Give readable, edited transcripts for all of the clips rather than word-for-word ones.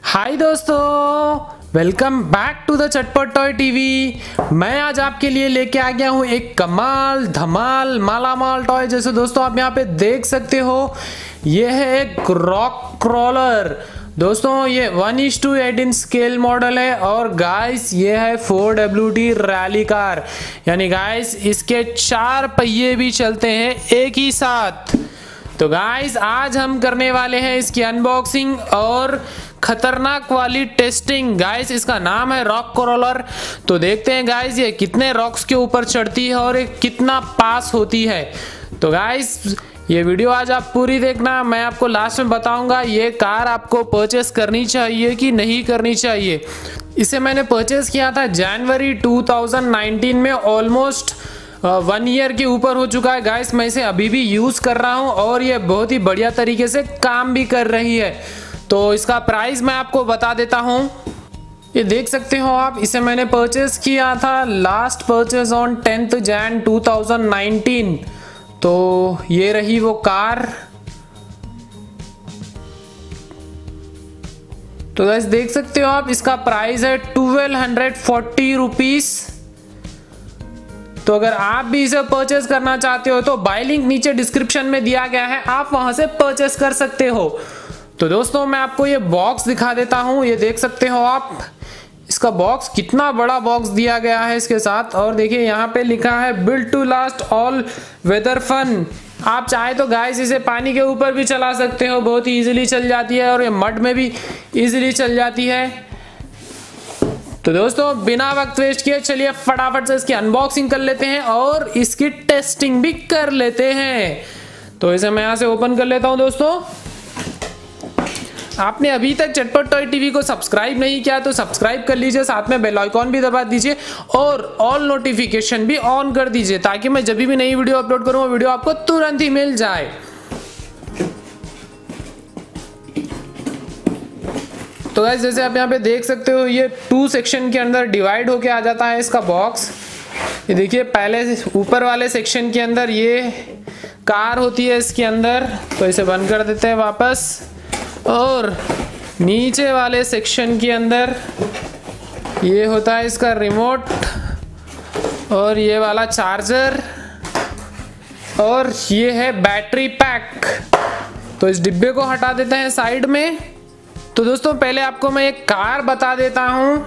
हाय दोस्तों, welcome back to the Chatpat toy TV. मैं आज आपके लिए लेके आ गया हूँ एक कमाल धमाल मालामाल टॉय। जैसे दोस्तों आप यहाँ पे देख सकते हो, ये है एक रॉक क्रॉलर। दोस्तों ये 1:8 स्केल मॉडल है और गाइस ये है 4WD रैली कार, यानी गाइस इसके 4 पहिए भी चलते हैं एक ही साथ। तो गाइस आज हम करने वाले हैं इसकी अनबॉक्सिंग और खतरनाक वाली टेस्टिंग। गाइस इसका नाम है रॉक क्रॉलर। तो देखते हैं गाइस ये कितने रॉक्स के ऊपर चढ़ती है और ये कितना पास होती है। तो गाइस ये वीडियो आज आप पूरी देखना, मैं आपको लास्ट में बताऊंगा ये कार आपको परचेस करनी चाहिए कि नहीं करनी चाहिए। इसे मैंने परचेस किया था जनवरी 2019 में, ऑलमोस्ट 1 ईयर के ऊपर हो चुका है गाइस। मैं इसे अभी भी यूज कर रहा हूं और ये बहुत ही बढ़िया तरीके से काम भी कर रही है। तो इसका प्राइस मैं आपको बता देता हूं। ये देख सकते हो आप, इसे मैंने परचेस किया था last purchase on 10th Jan 2019। तो ये रही वो कार। तो गाइस देख सकते हो आप, इसका प्राइस है 1240 रुपीज। तो अगर आप भी इसे परचेस करना चाहते हो तो बाय लिंक नीचे डिस्क्रिप्शन में दिया गया है, आप वहां से परचेस कर सकते हो। तो दोस्तों मैं आपको ये बॉक्स दिखा देता हूं। ये देख सकते हो आप, इसका बॉक्स कितना बड़ा बॉक्स दिया गया है इसके साथ। और देखिए यहाँ पे लिखा है build to last all weather fun. आप चाहे तो गाइस इसे पानी के ऊपर भी चला सकते हो, बहुत ही इजीली चल जाती है और ये मड में भी इजीली चल जाती है। तो दोस्तों बिना वक्त वेस्ट किए चलिए फटाफट से इसकी अनबॉक्सिंग कर लेते हैं और इसकी टेस्टिंग भी कर लेते हैं। तो इसे मैं यहाँ से ओपन कर लेता हूँ। दोस्तों आपने अभी तक चटपट टॉय टीवी को सब्सक्राइब नहीं किया तो सब्सक्राइब कर लीजिए, साथ में बेल आइकॉन भी दबा दीजिए और ऑल नोटिफिकेशन भी ऑन कर दीजिए, ताकि मैं जब भी नई वीडियो अपलोड करूँ वो वीडियो आपको तुरंत ही मिल जाए। तो गाइस जैसे आप यहाँ पे देख सकते हो, ये 2 सेक्शन के अंदर डिवाइड होके आ जाता है इसका बॉक्स। ये देखिए, पहले ऊपर वाले सेक्शन के अंदर ये कार होती है इसके अंदर, तो इसे बंद कर देते हैं वापस। और नीचे वाले सेक्शन के अंदर ये होता है इसका रिमोट और ये वाला चार्जर और ये है बैटरी पैक। तो इस डिब्बे को हटा देते हैं साइड में। तो दोस्तों पहले आपको मैं एक कार बता देता हूं।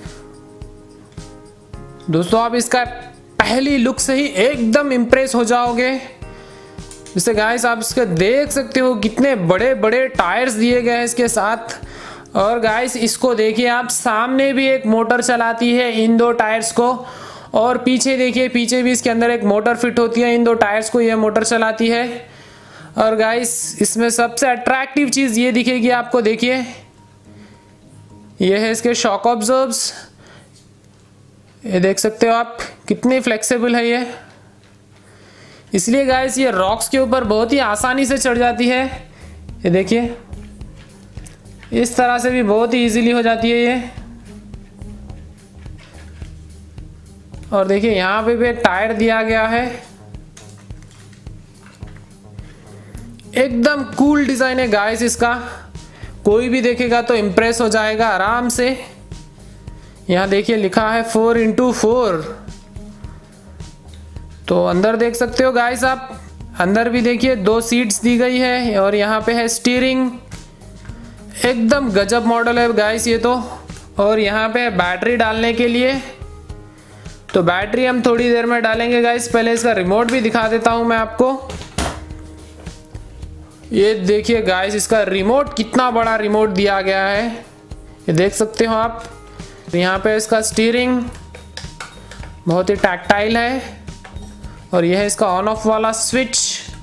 दोस्तों आप इसका पहली लुक से ही एकदम इंप्रेस हो जाओगे। जैसे गाइस आप इसके देख सकते हो कितने बड़े बड़े टायर्स दिए गए हैं इसके साथ। और गाइस इसको देखिए आप, सामने भी एक मोटर चलाती है इन 2 टायर्स को, और पीछे देखिए, पीछे भी इसके अंदर एक मोटर फिट होती है, इन 2 टायर्स को यह मोटर चलाती है। और गाइस इसमें सबसे अट्रैक्टिव चीज ये दिखेगी आपको, देखिए ये है इसके शॉक ऑब्जर्व्स। ये देख सकते हो आप कितनी फ्लेक्सिबल है ये, इसलिए गाइस ये रॉक्स के ऊपर बहुत ही आसानी से चढ़ जाती है। ये देखिए इस तरह से भी बहुत ही इजीली हो जाती है ये। और देखिए यहाँ पे भी एक टायर दिया गया है, एकदम कूल डिजाइन है गाइस इसका। कोई भी देखेगा तो इम्प्रेस हो जाएगा आराम से। यहाँ देखिए लिखा है 4x4। तो अंदर देख सकते हो गाइस आप, अंदर भी देखिए 2 सीट्स दी गई है और यहाँ पे है स्टीयरिंग। एकदम गजब मॉडल है गाइस ये तो। और यहाँ पे है बैटरी डालने के लिए। तो बैटरी हम थोड़ी देर में डालेंगे गाइस। पहले इसका रिमोट भी दिखा देता हूँ मैं आपको। ये देखिए गाइस इसका रिमोट, कितना बड़ा रिमोट दिया गया है, ये देख सकते हो आप। यहाँ पे इसका स्टीयरिंग बहुत ही टैक्टाइल है और यह है इसका ऑन ऑफ वाला स्विच।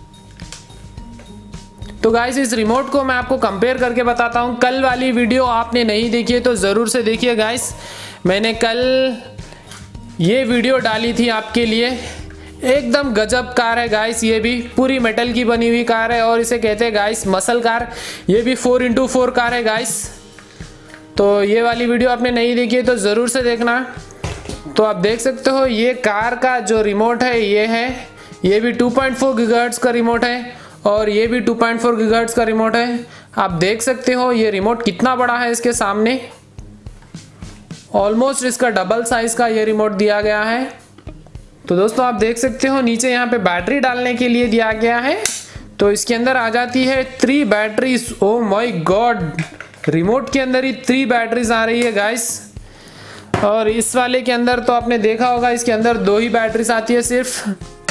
तो गाइस इस रिमोट को मैं आपको कंपेयर करके बताता हूं। कल वाली वीडियो आपने नहीं देखी है तो जरूर से देखिए गाइस। मैंने कल ये वीडियो डाली थी आपके लिए। एकदम गजब कार है गाइस, ये भी पूरी मेटल की बनी हुई कार है और इसे कहते हैं गाइस मसल कार। ये भी 4x4 कार है गाइस। तो ये वाली वीडियो आपने नहीं देखी है तो जरूर से देखना। तो आप देख सकते हो ये कार का जो रिमोट है ये भी 2.4 गीगाहर्ट्ज का रिमोट है और ये भी 2.4 गीगाहर्ट्ज का रिमोट है। आप देख सकते हो ये रिमोट कितना बड़ा है इसके सामने, ऑलमोस्ट इसका डबल साइज का ये रिमोट दिया गया है। तो दोस्तों आप देख सकते हो नीचे यहाँ पे बैटरी डालने के लिए दिया गया है। तो इसके अंदर आ जाती है 3 batteries. Oh my God, remote के अंदर ही 3 बैटरीज आ रही है गाइस। और इस वाले के अंदर तो आपने देखा होगा इसके अंदर 2 ही बैटरीज आती है सिर्फ।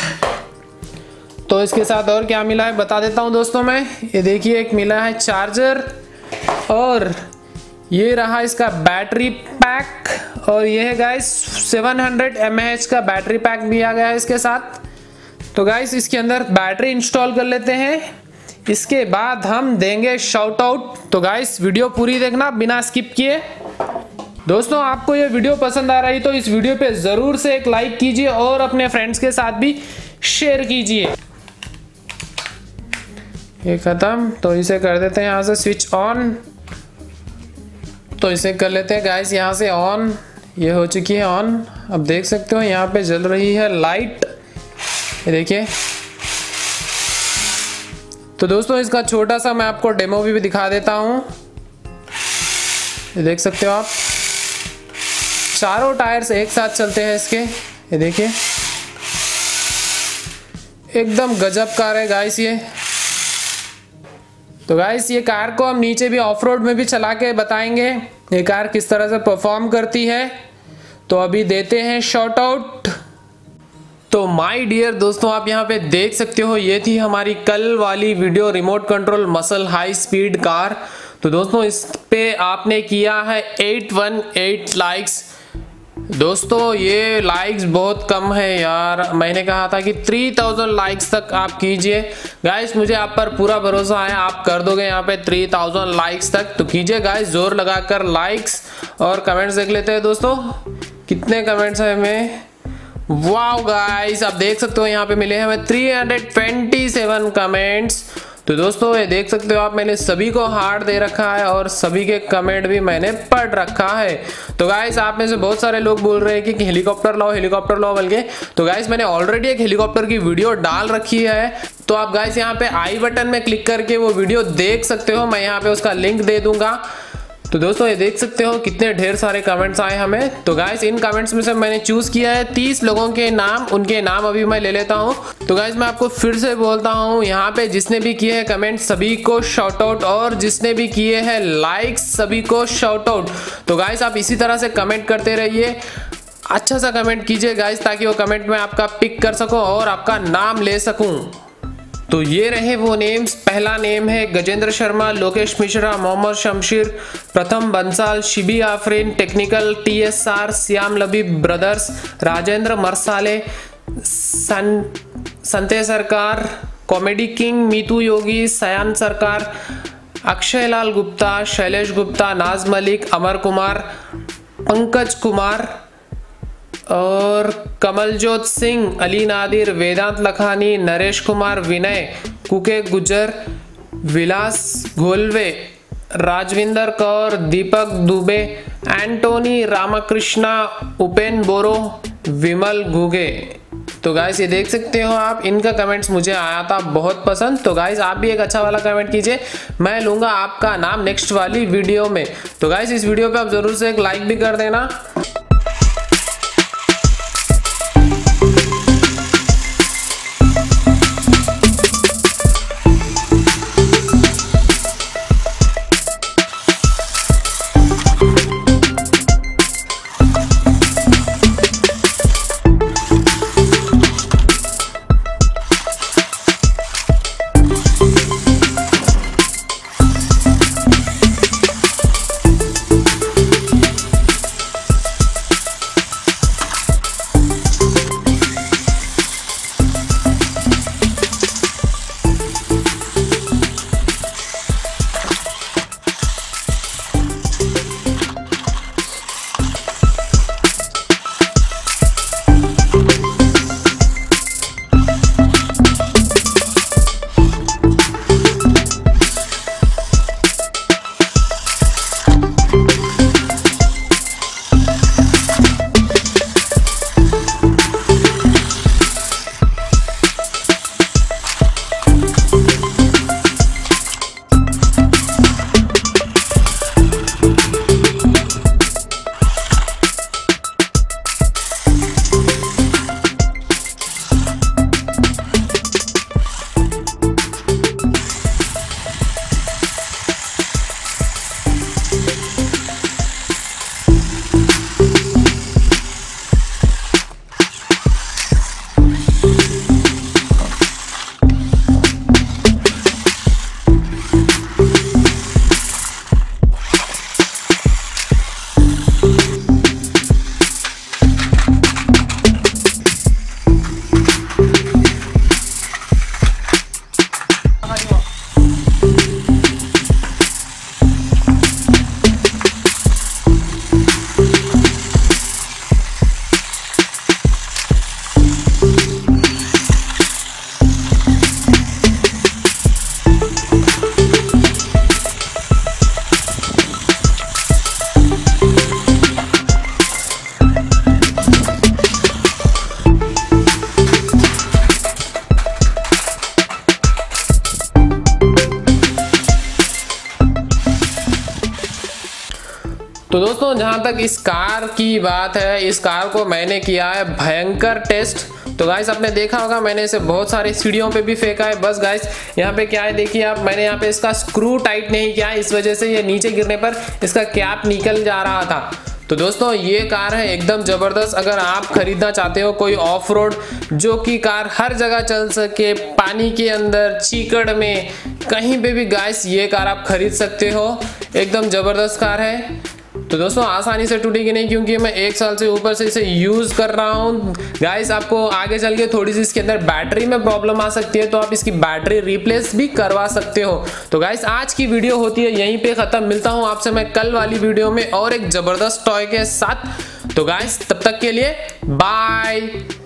तो इसके साथ और क्या मिला है बता देता हूँ दोस्तों मैं। ये देखिए एक मिला है चार्जर, और ये रहा इसका बैटरी पैक, और ये है गाइस 700 mAh का बैटरी पैक भी आ गया है इसके साथ। तो गाइस इसके अंदर बैटरी इंस्टॉल कर लेते हैं, इसके बाद हम देंगे शाउट आउट। तो गाइस वीडियो पूरी देखना बिना स्किप किए। दोस्तों आपको ये वीडियो पसंद आ रही तो इस वीडियो पे जरूर से एक लाइक कीजिए और अपने फ्रेंड्स के साथ भी शेयर कीजिए। ये खत्म, तो इसे कर देते हैं यहाँ से स्विच ऑन। तो इसे कर लेते हैं गाइस यहाँ से ऑन। ये हो चुकी है ऑन। अब देख सकते हो यहाँ पे जल रही है लाइट, ये देखिए। तो दोस्तों इसका छोटा सा मैं आपको डेमो भी दिखा देता हूँ। ये देख सकते हो आप, चारों टायर्स एक साथ चलते हैं इसके। ये देखिए एकदम गजब कार है गाइस ये। तो गाइस ये कार को हम नीचे भी ऑफ रोड में भी चला के बताएंगे ये कार किस तरह से परफॉर्म करती है। तो अभी देते हैं शॉट आउट। तो माय डियर दोस्तों आप यहाँ पे देख सकते हो ये थी हमारी कल वाली video remote control muscle high speed car. तो दोस्तों इस पे आपने किया है 818 लाइक्स। दोस्तों ये लाइक्स बहुत कम है यार, मैंने कहा था कि 3000 लाइक्स तक आप कीजिए। गाइस मुझे आप पर पूरा भरोसा है, आप कर दोगे यहाँ पे 3000 लाइक्स तक। तो कीजिए गाइस जोर लगाकर लाइक्स, और कमेंट्स देख लेते हैं दोस्तों कितने कमेंट्स हैं हमें। वाओ गाइस आप देख सकते हो यहाँ पे मिले हैं हमें 327 कमेंट्स। तो दोस्तों ये देख सकते हो आप, मैंने सभी को हार्ट दे रखा है और सभी के कमेंट भी मैंने पढ़ रखा है। तो गाइस आप में से बहुत सारे लोग बोल रहे हैं कि हेलीकॉप्टर लाओ बोल के। तो गाइस मैंने ऑलरेडी एक हेलीकॉप्टर की वीडियो डाल रखी है। तो आप गाइस यहाँ पे आई बटन में क्लिक करके वो वीडियो देख सकते हो, मैं यहाँ पे उसका लिंक दे दूंगा। तो दोस्तों ये देख सकते हो कितने ढेर सारे कमेंट्स आए हमें। तो गाइस इन कमेंट्स में से मैंने चूज किया है 30 लोगों के नाम, उनके नाम अभी मैं ले लेता हूं। तो गाइस मैं आपको फिर से बोलता हूं, यहाँ पे जिसने भी किए हैं कमेंट सभी को शाउट आउट, और जिसने भी किए हैं लाइक्स सभी को शाउट आउट। तो गाइस आप इसी तरह से कमेंट करते रहिए, अच्छा सा कमेंट कीजिए गाइस, ताकि वो कमेंट में आपका पिक कर सकूं और आपका नाम ले सकूं। तो ये रहे वो नेम्स। पहला नेम है Gajendra Sharma, Lokesh Mishra, Mohammad Shamsheer, Pratham Bansal, Shibi Afreen, technical, TSR, Shyam Labeeb brothers, Rajendra Marsale, Sante Sarkar, comedy king, Meetu योगी, सयान सरकार, अक्षय लाल गुप्ता, शैलेश गुप्ता, नाज मलिक, अमर कुमार, पंकज कुमार, और कमलजोत सिंह, अली नादिर, वेदांत लखानी, नरेश कुमार, विनय, कुके गुजर, विलास घोलवे, राजविंदर कौर, दीपक दुबे, एंटोनी रामकृष्णा, उपेन बोरो, विमल घुगे। तो गाइस ये देख सकते हो आप, इनका कमेंट्स मुझे आया था बहुत पसंद। तो गाइस आप भी एक अच्छा वाला कमेंट कीजिए, मैं लूंगा आपका नाम नेक्स्ट वाली वीडियो में। तो गाइस इस वीडियो पे आप जरूर से एक लाइक भी कर देना। तो दोस्तों जहां तक इस कार की बात है, इस कार को मैंने किया है भयंकर टेस्ट। तो गाइस आपने देखा होगा मैंने इसे बहुत सारी सीढ़ियों पे भी फेंका है। बस गाइस यहाँ पे क्या है देखिए आप, मैंने यहाँ पे इसका स्क्रू टाइट नहीं किया, इस वजह से ये नीचे गिरने पर इसका कैप निकल जा रहा था। तो दोस्तों ये कार है एकदम जबरदस्त। अगर आप खरीदना चाहते हो कोई ऑफ रोड जो कि कार हर जगह चल सके, पानी के अंदर, चीकड़ में, कहीं पे भी गाइस ये कार आप खरीद सकते हो। एकदम जबरदस्त कार है। तो दोस्तों आसानी से टूटेगी नहीं क्योंकि मैं 1 साल से ऊपर से इसे यूज कर रहा हूँ। गाइस आपको आगे चल के थोड़ी सी इसके अंदर बैटरी में प्रॉब्लम आ सकती है, तो आप इसकी बैटरी रिप्लेस भी करवा सकते हो। तो गाइस आज की वीडियो होती है यहीं पे खत्म। मिलता हूँ आपसे मैं कल वाली वीडियो में और एक जबरदस्त टॉय के साथ। तो गाइस तब तक के लिए बाय।